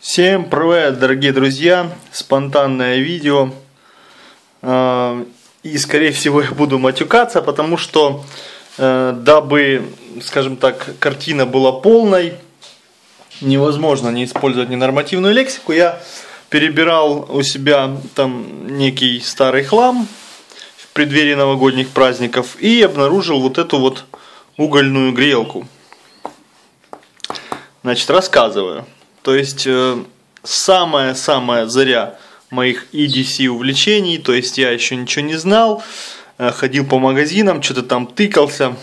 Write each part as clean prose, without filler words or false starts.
Всем привет, дорогие друзья! Спонтанное видео. И скорее всего я буду матюкаться, потому что дабы, скажем так, картина была полной, невозможно не использовать ненормативную лексику. Я перебирал у себя там некий старый хлам в преддверии новогодних праздников и обнаружил вот эту вот угольную грелку. Значит, рассказываю. То есть, самая-самая заря моих EDC увлечений, то есть, я еще ничего не знал, ходил по магазинам, что-то там тыкался,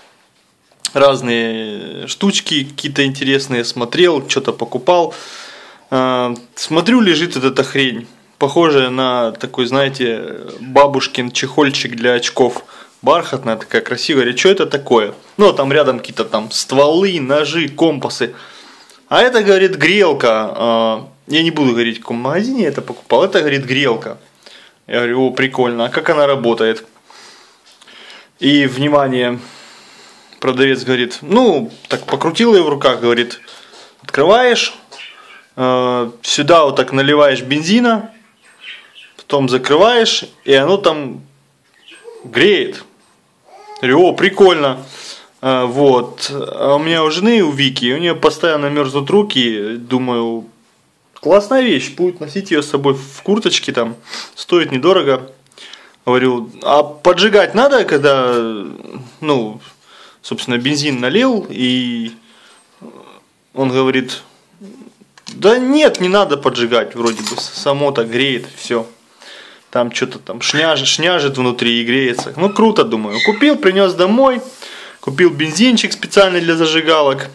разные штучки какие-то интересные смотрел, что-то покупал. Смотрю, лежит вот эта хрень, похожая на такой, знаете, бабушкин чехольчик для очков. Бархатная, такая красивая. Говорю, что это такое? Ну, там рядом какие-то там стволы, ножи, компасы. А это, говорит, грелка. Я не буду говорить, в каком магазине я это покупал. Это, говорит, грелка. Я говорю, о, прикольно. А как она работает? И, внимание, продавец говорит, ну, так покрутил ее в руках, говорит, открываешь, сюда вот так наливаешь бензина, потом закрываешь, и оно там греет. Я говорю, о, прикольно. Вот. А у меня у жены, у Вики, у нее постоянно мерзнут руки. Думаю, классная вещь, будет носить ее с собой в курточке, там, стоит недорого. Говорю, а поджигать надо, когда, ну, собственно, бензин налил, и он говорит, да нет, не надо поджигать, вроде бы, само так греет, все. Там что-то там шняжит внутри и греется. Ну, круто, думаю. Купил, принес домой. Купил бензинчик специальный для зажигалок.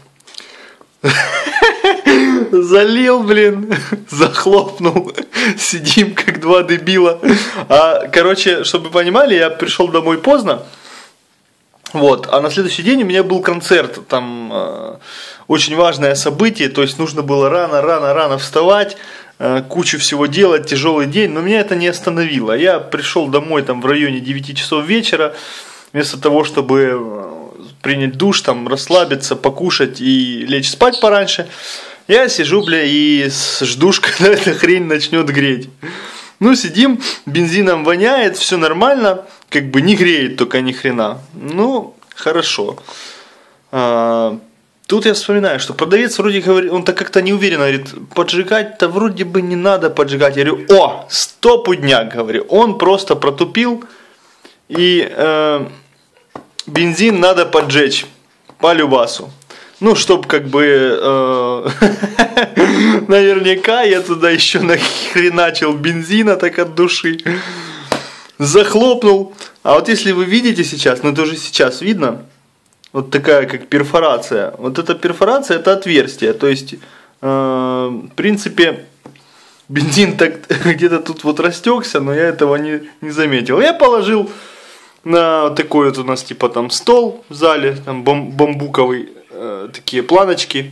Залил, блин. Захлопнул. Сидим как два дебила. Короче, чтобы вы понимали, я пришел домой поздно. Вот. А на следующий день у меня был концерт. Там очень важное событие. То есть нужно было рано вставать. Кучу всего делать, тяжелый день, но меня это не остановило. Я пришел домой там в районе 9 часов вечера, вместо того, чтобы принять душ, там, расслабиться, покушать и лечь спать пораньше, я сижу, бля, и жду, когда эта хрень начнет греть. Ну, сидим, бензином воняет, все нормально, как бы не греет только ни хрена. Ну, хорошо. Тут я вспоминаю, что продавец вроде говорит, он так как-то неуверенно говорит, поджигать-то вроде бы не надо поджигать. Я говорю, о, стопудняк, говорю, он просто протупил, и бензин надо поджечь по любасу. Ну, чтоб как бы, наверняка я туда еще нахреначил бензина так от души. Захлопнул. А вот если вы видите сейчас, ну это уже сейчас видно, вот такая как перфорация. Вот эта перфорация, это отверстие. То есть, в принципе, бензин так где-то тут вот растекся, но я этого не заметил. Я положил на такой вот у нас типа там стол в зале, там бамбуковый, такие планочки.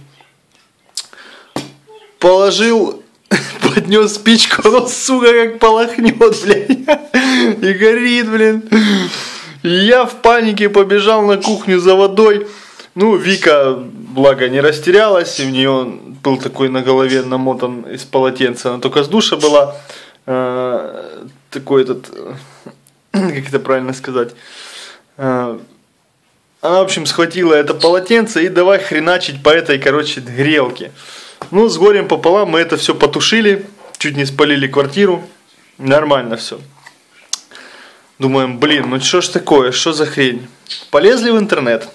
Положил, поднес спичку, оно, сука, как полохнет, блядь. И горит, блин. Я в панике побежал на кухню за водой. Ну, Вика, благо, не растерялась. И у нее был такой на голове намотан из полотенца. Она только с душа была. Такой этот... Как это правильно сказать? Она, в общем, схватила это полотенце и давай хреначить по этой, короче, грелке. Ну, с горем пополам мы это все потушили. Чуть не спалили квартиру. Нормально все. Думаем, блин, ну что ж такое, что за хрень? Полезли в интернет.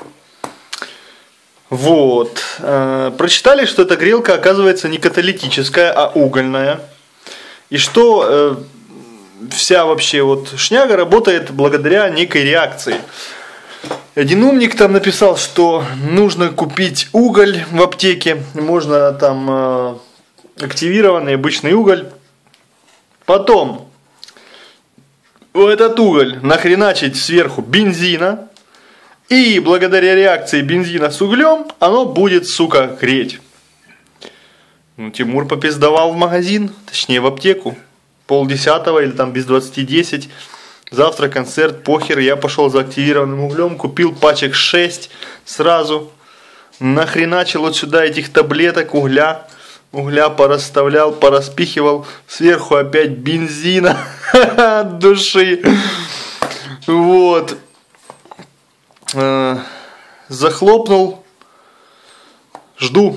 Вот. Прочитали, что эта грелка, оказывается, не каталитическая, а угольная. И что вся вообще вот шняга работает благодаря некой реакции. Один умник там написал, что нужно купить уголь в аптеке. Можно там активированный обычный уголь. Потом в этот уголь нахреначить сверху бензина, и благодаря реакции бензина с углем оно будет, сука, греть. Ну, Тимур попиздовал в магазин, точнее в аптеку, 9:30 или там без 20:10. Завтра концерт, похер, я пошел за активированным углем, купил пачек 6 сразу, нахреначил вот сюда этих таблеток угля, угля порасставлял, пораспихивал, сверху опять бензина от души. Вот. Захлопнул. Жду.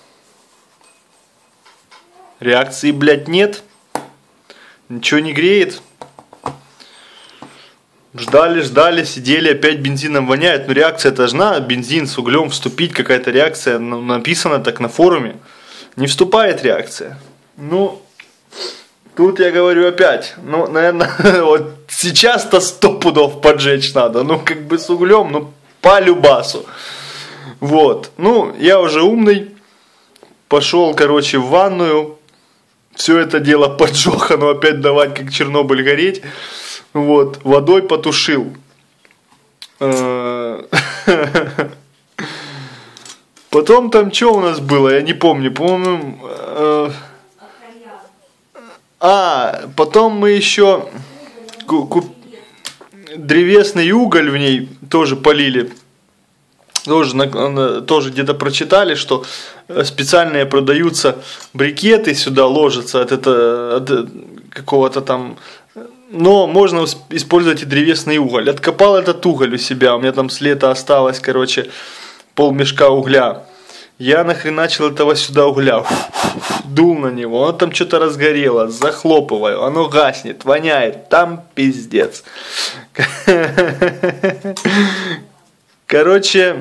Реакции, блядь, нет. Ничего не греет. Ждали, сидели, опять бензином воняет. Но реакция должна, бензин с углем вступить, какая-то реакция. Написано так на форуме. Не вступает реакция. Ну, тут я говорю опять. Ну, наверное, вот сейчас-то 100 пудов поджечь надо. Ну, как бы с углем, ну, по любасу. Вот. Ну, я уже умный. Пошел, короче, в ванную. Все это дело поджег, оно опять давать, как Чернобыль, гореть. Вот, водой потушил. Потом там что у нас было, я не помню, по-моему... потом мы еще древесный уголь в ней тоже полили. Тоже где-то прочитали, что специальные продаются брикеты, сюда ложатся от какого-то там... Но можно использовать и древесный уголь. Откопал этот уголь у себя, у меня там с лета осталось, короче, полмешка угля. Я нахреначил этого сюда угля, дул на него, оно там что-то разгорело, захлопываю, оно гаснет, воняет, там пиздец. Короче,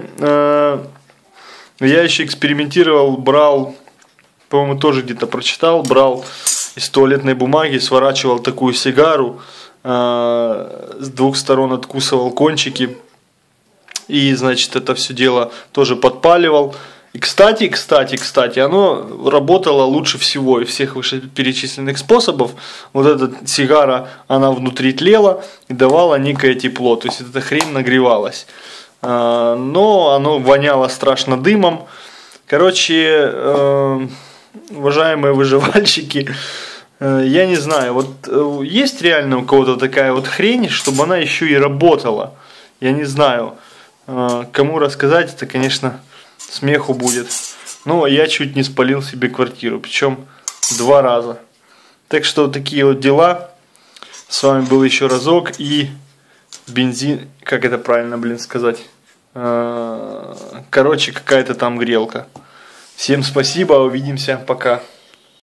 я еще экспериментировал, брал, по-моему, тоже где-то прочитал, брал из туалетной бумаги, сворачивал такую сигару, с двух сторон откусывал кончики и, значит, это все дело тоже подпаливал. И, кстати, оно работало лучше всего из всех вышеперечисленных способов. Вот эта сигара, она внутри тлела и давала некое тепло, то есть эта хрень нагревалась. Но оно воняло страшно дымом. Короче, уважаемые выживальщики, я не знаю, вот есть реально у кого-то такая вот хрень, чтобы она еще и работала. Я не знаю, кому рассказать, это, конечно, смеху будет. Но я чуть не спалил себе квартиру, причем 2 раза. Так что такие вот дела. С вами был еще разок и бензин, как это правильно, сказать? Короче, какая-то там грелка. Всем спасибо, увидимся, пока.